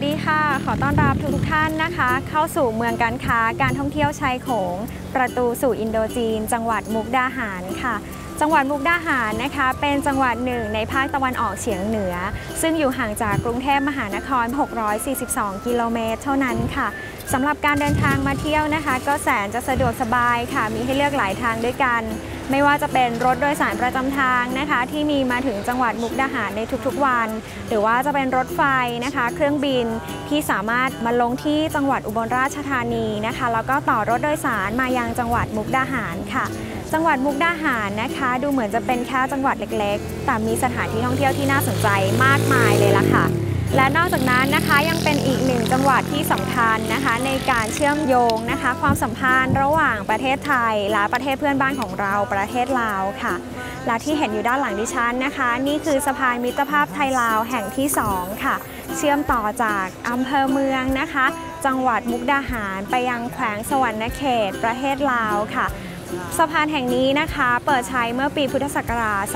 ดีค่ะขอต้อนรับทุกท่านนะคะเข้าสู่เมืองการค้าการท่องเที่ยวชายโขงประตูสู่อินโดจีนจังหวัดมุกดาหารค่ะจังหวัดมุกดาหารนะคะเป็นจังหวัดหนึ่งในภาคตะวันออกเฉียงเหนือซึ่งอยู่ห่างจากกรุงเทพมหานคร642กิโลเมตรเท่านั้นค่ะสำหรับการเดินทางมาเที่ยวนะคะก็แสนจะสะดวกสบายค่ะมีให้เลือกหลายทางด้วยกันไม่ว่าจะเป็นรถโดยสารประจำทางนะคะที่มีมาถึงจังหวัดมุกดาหารในทุกๆวันหรือว่าจะเป็นรถไฟนะคะเครื่องบินที่สามารถมาลงที่จังหวัดอุบลราชธานีนะคะแล้วก็ต่อรถโดยสารมายังจังหวัดมุกดาหารค่ะจังหวัดมุกดาหารนะคะดูเหมือนจะเป็นแค่จังหวัดเล็กๆแต่มีสถานที่ท่องเที่ยวที่น่าสนใจมากมายเลยล่ะค่ะและนอกจากนั้นนะคะยังเป็นอีกหนึ่งจังหวัดที่สำคัญนะคะในการเชื่อมโยงนะคะความสัมพันธ์ระหว่างประเทศไทยและประเทศเพื่อนบ้านของเราประเทศลาวค่ะและที่เห็นอยู่ด้านหลังดิฉันนะคะนี่คือสะพานมิตรภาพไทยลาวแห่งที่2ค่ะเชื่อมต่อจากอำเภอเมืองนะคะจังหวัดมุกดาหารไปยังแขวงสวรรณเขตประเทศลาวค่ะสะพานแห่งนี้นะคะเปิดใช้เมื่อปีพุทธศักราช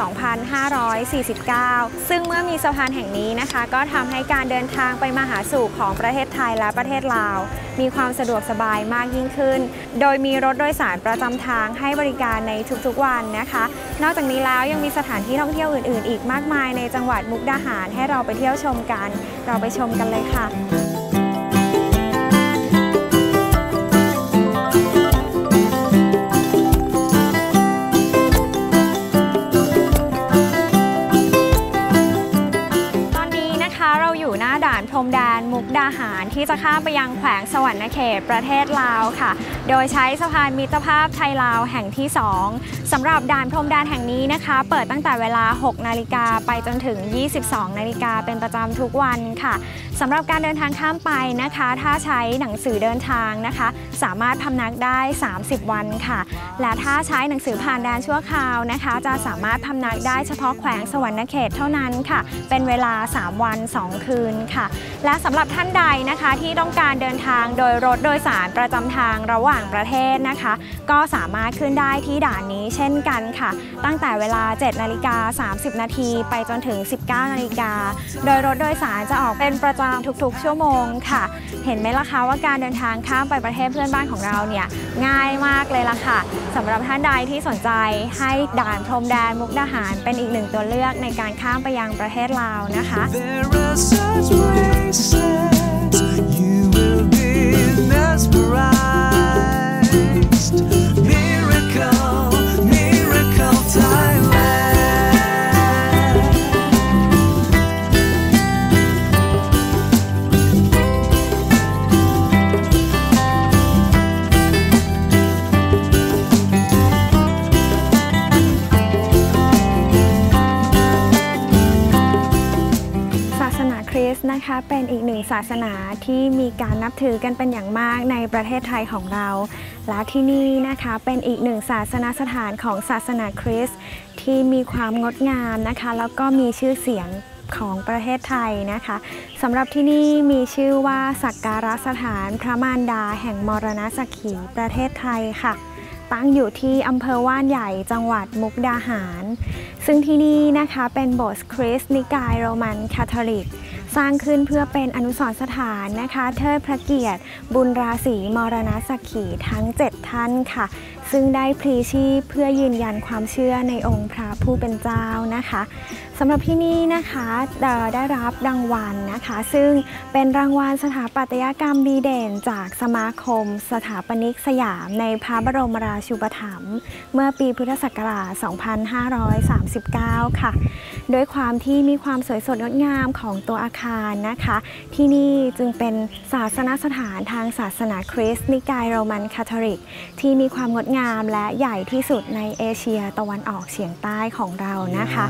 2549 ซึ่งเมื่อมีสะพานแห่งนี้นะคะก็ทำให้การเดินทางไปมาหาสู่ของประเทศไทยและประเทศลาวมีความสะดวกสบายมากยิ่งขึ้นโดยมีรถโดยสารประจำทางให้บริการในทุกๆวันนะคะนอกจากนี้แล้วยังมีสถานที่ท่องเที่ยวอื่นๆอีกมากมายในจังหวัดมุกดาหารให้เราไปเที่ยวชมกันเราไปชมกันเลยค่ะเราอยู่หน้าด่านพรมแดนมุกดาหารที่จะข้ามไปยังแขวงสวรรณเขตประเทศลาวค่ะโดยใช้สะพานมิตรภาพไทยลาวแห่งที่2สำหรับด่านพรมแดนแห่งนี้นะคะเปิดตั้งแต่เวลา 6 นาฬิกาไปจนถึง 22 นาฬิกาเป็นประจำทุกวันค่ะสำหรับการเดินทางข้ามไปนะคะถ้าใช้หนังสือเดินทางนะคะสามารถพำนักได้30 วันค่ะและถ้าใช้หนังสือผ่านแดนชั่วคราวนะคะจะสามารถพำนักได้เฉพาะแขวงสวรรณเขตเท่านั้นค่ะเป็นเวลา3 วัน 2 คืนค่ะและสำหรับท่านใดนะคะที่ต้องการเดินทางโดยรถโดยสารประจำทางระหว่างประเทศนะคะก็สามารถขึ้นได้ที่ด่านนี้เช่นกันค่ะตั้งแต่เวลา 7:30 นาทีไปจนถึง 19 นาฬิกาโดยรถโดยสารจะออกเป็นประจำทุกๆชั่วโมงค่ะเห็นไหมล่ะคะว่าการเดินทางข้ามไปประเทศเพื่อนบ้านของเราเนี่ยง่ายมากเลยล่ะค่ะสำหรับท่านใดที่สนใจให้ด่านพรมแดนมุกดาหารเป็นอีกหนึ่งตัวเลือกในการข้ามไปยังประเทศลาวนะคะนะคะเป็นอีกหนึ่งศาสนาที่มีการนับถือกันเป็นอย่างมากในประเทศไทยของเราและที่นี่นะคะเป็นอีกหนึ่งศาสนสถานของศาสนาคริสต์ที่มีความงดงามนะคะแล้วก็มีชื่อเสียงของประเทศไทยนะคะสำหรับที่นี่มีชื่อว่าสักการะสถานพระมารดาแห่งมรณสักขีประเทศไทยค่ะตั้งอยู่ที่อำเภอว่านใหญ่จังหวัดมุกดาหารซึ่งที่นี่นะคะเป็นโบสถ์คริสต์นิกายโรมันคาทอลิกสร้างขึ้นเพื่อเป็นอนุสรณ์สถานนะคะเทิดพระเกียรติบุญราศีมรณสักขีทั้ง7ท่านค่ะซึ่งได้พลีชีพเพื่อยืนยันความเชื่อในองค์พระผู้เป็นเจ้านะคะสำหรับที่นี่นะคะได้รับรางวัลนะคะซึ่งเป็นรางวัลสถาปัตยกรรมดีเด่นจากสมาคมสถาปนิกสยามในพระบรมราชูปถัมภ์เมื่อปีพุทธศักราช 2539 ค่ะโดยความที่มีความสวยสดงดงามของตัวอาคารนะคะที่นี่จึงเป็นศาสนสถานทางศาสนาคริสต์นิกายโรมันคาทอลิกที่มีความงดงามและใหญ่ที่สุดในเอเชียตะวันออกเฉียงใต้ของเรานะคะ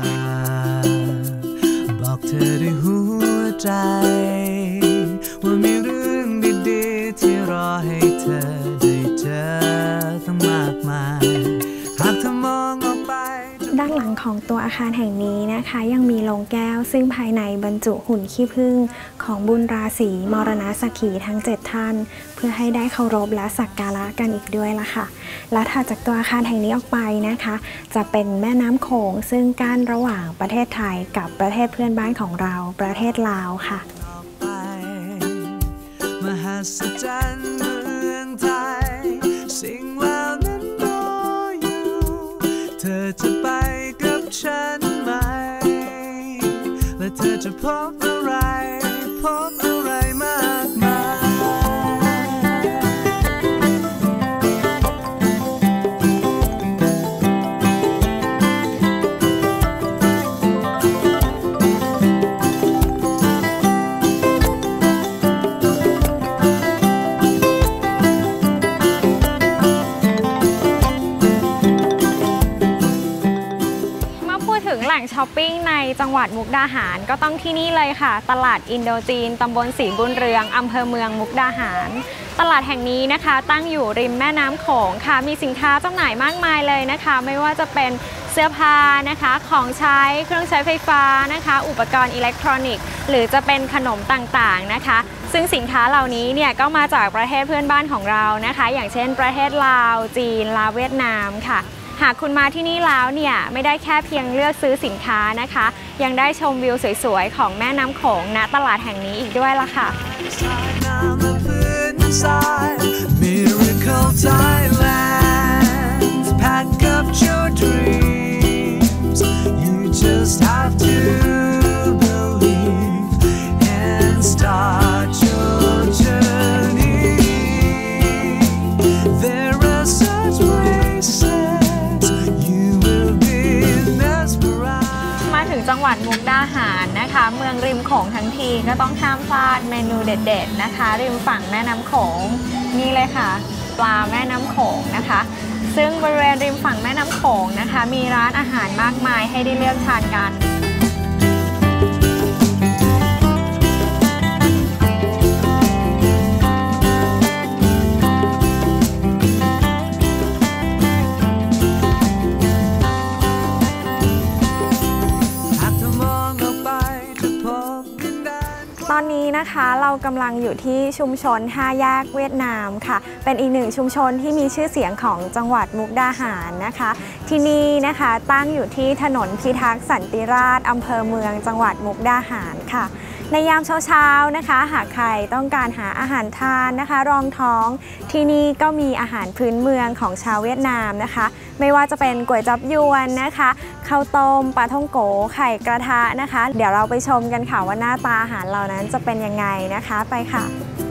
บอกเธอด้วยหัวใจว่ามีเรื่องดีๆที่รอให้เธอได้เจอตั้งมากมายหากเธอมองออกไปด้านหลังของตัวอาคารแห่งนี้นะคะยังมีโรงแก้วซึ่งภายในบรรจุหุ่นขี้ผึ้งของบุญราศีมรณสักขีทั้ง7ท่านเพื่อให้ได้เคารพและสักการะกันอีกด้วยล่ะค่ะและถัดจากตัวอาคารแห่งนี้ออกไปนะคะจะเป็นแม่น้ำโขงซึ่งกั้นระหว่างประเทศไทยกับประเทศเพื่อนบ้านของเราประเทศลาวค่ะศจรรย์เมืองไทยสิ่งเหล่านั้นรออยู่เธอจะไปกับฉันไหมและเธอจะพบอะไรมากมายแหล่งช้อปปิ้งในจังหวัดมุกดาหารก็ต้องที่นี่เลยค่ะตลาดอินโดจีนตำบลศรีบุญเรืองอำเภอเมืองมุกดาหารตลาดแห่งนี้นะคะตั้งอยู่ริมแม่น้ำโขงค่ะมีสินค้าจำหน่ายมากมายเลยนะคะไม่ว่าจะเป็นเสื้อผ้านะคะของใช้เครื่องใช้ไฟฟ้านะคะอุปกรณ์อิเล็กทรอนิกส์หรือจะเป็นขนมต่างๆนะคะซึ่งสินค้าเหล่านี้เนี่ยก็มาจากประเทศเพื่อนบ้านของเรานะคะอย่างเช่นประเทศลาวจีนลาวเวียดนามค่ะหากคุณมาที่นี่แล้วเนี่ยไม่ได้แค่เพียงเลือกซื้อสินค้านะคะยังได้ชมวิวสวยๆของแม่น้ำโขงณตลาดแห่งนี้อีกด้วยล่ะค่ะจังหวัดมุกดาหารนะคะเมืองริมโขงทั้งทีก็ต้องห้ามพลาดเมนูเด็ดๆนะคะริมฝั่งแม่น้ำโขงนี่เลยค่ะปลาแม่น้ำโขงนะคะซึ่งบริเวณริมฝั่งแม่น้ำโขงนะคะมีร้านอาหารมากมายให้ได้เลือกทานกันตอนนี้นะคะเรากำลังอยู่ที่ชุมชน5 แยกเวียดนามค่ะเป็นอีกหนึ่งชุมชนที่มีชื่อเสียงของจังหวัดมุกดาหารนะคะที่นี่นะคะตั้งอยู่ที่ถนนพิทักษ์สันติราษฎร์อำเภอเมืองจังหวัดมุกดาหารค่ะในยามเช้าๆนะคะหากใครต้องการหาอาหารทานนะคะรองท้องที่นี่ก็มีอาหารพื้นเมืองของชาวเวียดนามนะคะไม่ว่าจะเป็นก๋วยจั๊บยวนนะคะข้าวต้มปลาท่องโกไข่กระทะนะคะเดี๋ยวเราไปชมกันค่ะว่าหน้าตาอาหารเหล่านั้นจะเป็นยังไงนะคะไปค่ะ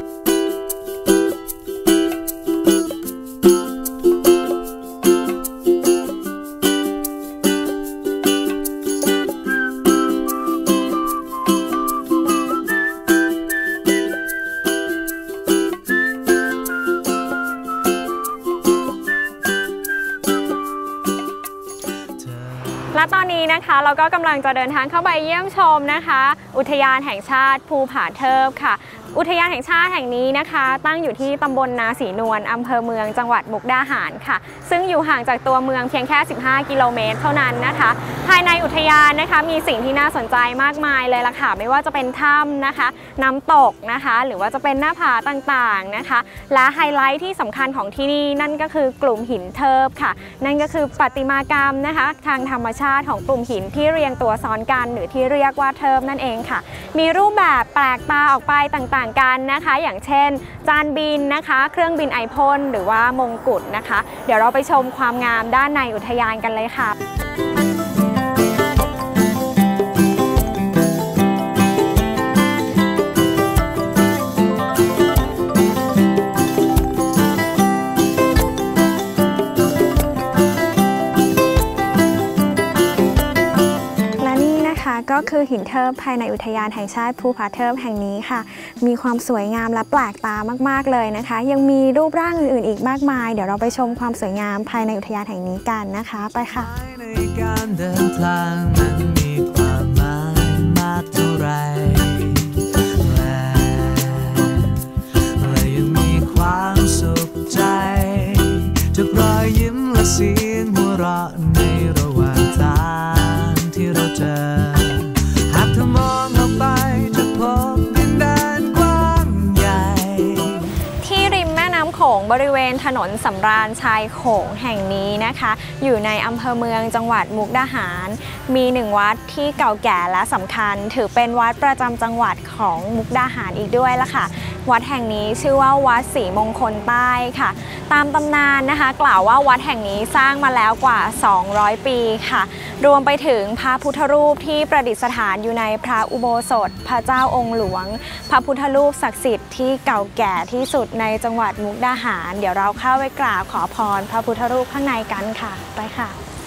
และตอนนี้นะคะเราก็กำลังจะเดินทางเข้าไปเยี่ยมชมนะคะอุทยานแห่งชาติภูผาเทิบค่ะอุทยานแห่งชาติแห่งนี้นะคะตั้งอยู่ที่ตำบลนาศรีนวลอำเภอเมืองจังหวัดมุกดาหารค่ะซึ่งอยู่ห่างจากตัวเมืองเพียงแค่15 กิโลเมตรเท่านั้นนะคะภายในอุทยานนะคะมีสิ่งที่น่าสนใจมากมายเลยล่ะค่ะไม่ว่าจะเป็นถ้ำนะคะน้ำตกนะคะหรือว่าจะเป็นหน้าผาต่างๆนะคะและไฮไลท์ที่สำคัญของที่นี่นั่นก็คือกลุ่มหินเทิบค่ะนั่นก็คือประติมากรรมนะคะทางธรรมชาติของกลุ่มหินที่เรียงตัวซ้อนกันหรือที่เรียกว่าเทิบนั่นเองค่ะมีรูปแบบแปลกตาออกไปต่างๆกันนะคะอย่างเช่นจานบินนะคะเครื่องบินไอพ่นหรือว่ามงกุฎนะคะเดี๋ยวเราไปชมความงามด้านในอุทยานกันเลยค่ะ ก็คือหินเทิบภายในอุทยานแห่งชาติภูผาเทิบแห่งนี้ค่ะมีความสวยงามและแปลกตามากๆเลยนะคะยังมีรูปร่างอื่นๆอีกมากมายเดี๋ยวเราไปชมความสวยงามภายในอุทยานแห่งนี้กันนะคะไปค่ะในการเดินทางนั้นมีความหมายมากเท่าไรและยังมีความสุขใจจากรอยยิ้มและเสียงหัวเราะในระหว่างทางที่เราเจอหากเธอมองออกไปจะพบดินแดนกว้างใหญ่ที่ริมแม่น้ำโขงบริเวณถนนสำราญชายโขงแห่งนี้นะคะอยู่ในอำเภอเมืองจังหวัดมุกดาหารมีหนึ่งวัดที่เก่าแก่และสำคัญถือเป็นวัดประจำจังหวัดของมุกดาหารอีกด้วยละค่ะวัดแห่งนี้ชื่อว่าวัดศรีมงคลใต้ค่ะตามตำนานนะคะกล่าวว่าวัดแห่งนี้สร้างมาแล้วกว่า200 ปีค่ะรวมไปถึงพระพุทธรูปที่ประดิษฐานอยู่ในพระอุโบสถพระเจ้าองค์หลวงพระพุทธรูปศักดิ์สิทธิ์ที่เก่าแก่ที่สุดในจังหวัดมุกดาหารเดี๋ยวเราเข้าไปกราบขอพรพระพุทธรูปข้างในกันค่ะไปค่ะ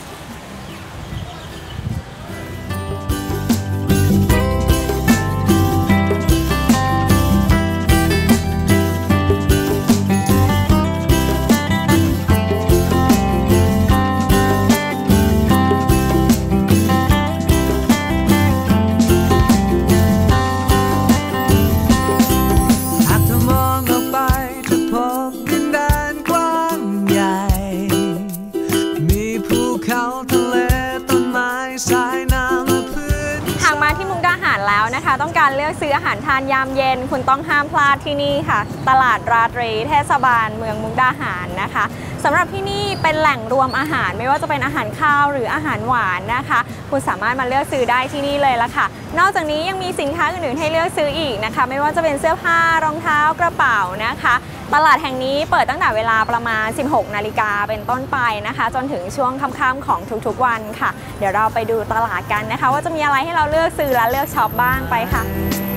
แล้วนะคะต้องการเลือกซื้ออาหารทานยามเย็นคุณต้องห้ามพลาดที่นี่ค่ะตลาดราตรีเทศบาลเมืองมุกดาหารนะคะสำหรับที่นี่เป็นแหล่งรวมอาหารไม่ว่าจะเป็นอาหารข้าวหรืออาหารหวานนะคะคุณสามารถมาเลือกซื้อได้ที่นี่เลยละค่ะนอกจากนี้ยังมีสินค้าอื่นๆให้เลือกซื้ออีกนะคะไม่ว่าจะเป็นเสื้อผ้ารองเท้ากระเป๋านะคะตลาดแห่งนี้เปิดตั้งแต่เวลาประมาณ 16 นาฬิกาเป็นต้นไปนะคะจนถึงช่วงค่ำๆของทุกๆวันค่ะเดี๋ยวเราไปดูตลาดกันนะคะว่าจะมีอะไรให้เราเลือกซื้อและเลือกช็อปบ้างไปค่ะ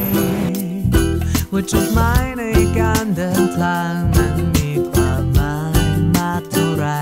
ว่าจุดหมายในการเดินทางนั้นมีความหมายมากเท่าไร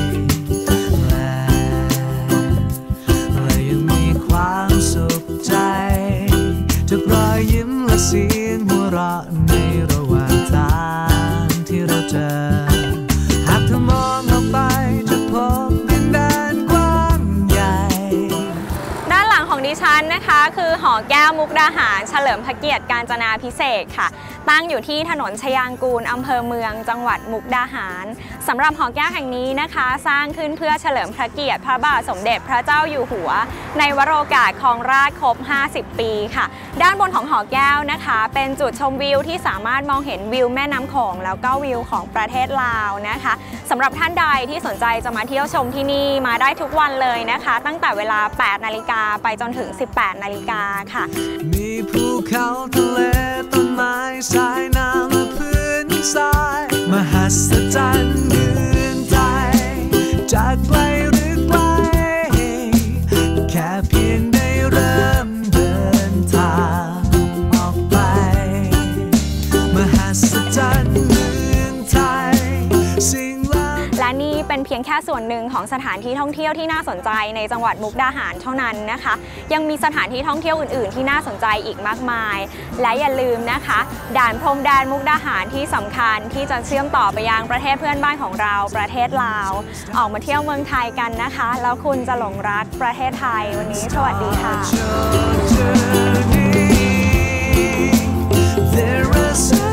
และยังมีความสุขใจจากรอยยิ้มและเสียงหัวเราะในระหว่างทางที่เราเจอหากเธอมองออกไปจะพบดินแดนกว้างใหญ่ด้านหลังของดิฉันนะคะคือหอแก้วมุกดาหารเฉลิมพระเกียรติกาญจนาภิเษกค่ะตั้งอยู่ที่ถนนชยางกูลอำเภอเมืองจังหวัดมุกดาหารสำหรับหอแก้วแห่งนี้นะคะสร้างขึ้นเพื่อเฉลิมพระเกียรติพระบาทสมเด็จพระเจ้าอยู่หัวในวโรกาสครองราชย์ครบ50 ปีค่ะด้านบนของหอแก้วนะคะเป็นจุดชมวิวที่สามารถมองเห็นวิวแม่น้ำโขงแล้วก็วิวของประเทศลาวนะคะสำหรับท่านใดที่สนใจจะมาเที่ยวชมที่นี่มาได้ทุกวันเลยนะคะตั้งแต่เวลา 8 นาฬิกาไปจนถึง 18 นาฬิกาค่ะมีภูเขาทะเลต้นไม้สายน้ำและพื้นทรายมหัศจรรย์เมืองไทยจากไกลหรือไกลแค่เพียงได้เริ่มเดินทางออกไปมหัศจรรย์เมืองไทยสิ่งและนี่เป็นเพียงแค่ส่วนหนึ่งของสถานที่ท่องเที่ยวที่น่าสนใจในจังหวัดมุกดาหารเท่านั้นนะคะยังมีสถานที่ท่องเที่ยวอื่นๆที่น่าสนใจอีกมากมายและอย่าลืมนะคะด่านพรมแดนมุกดาหารที่สำคัญที่จะเชื่อมต่อไปยังประเทศเพื่อนบ้านของเราประเทศลาวออกมาเที่ยวเมืองไทยกันนะคะแล้วคุณจะหลงรักประเทศไทยวันนี้สวัสดีค่ะ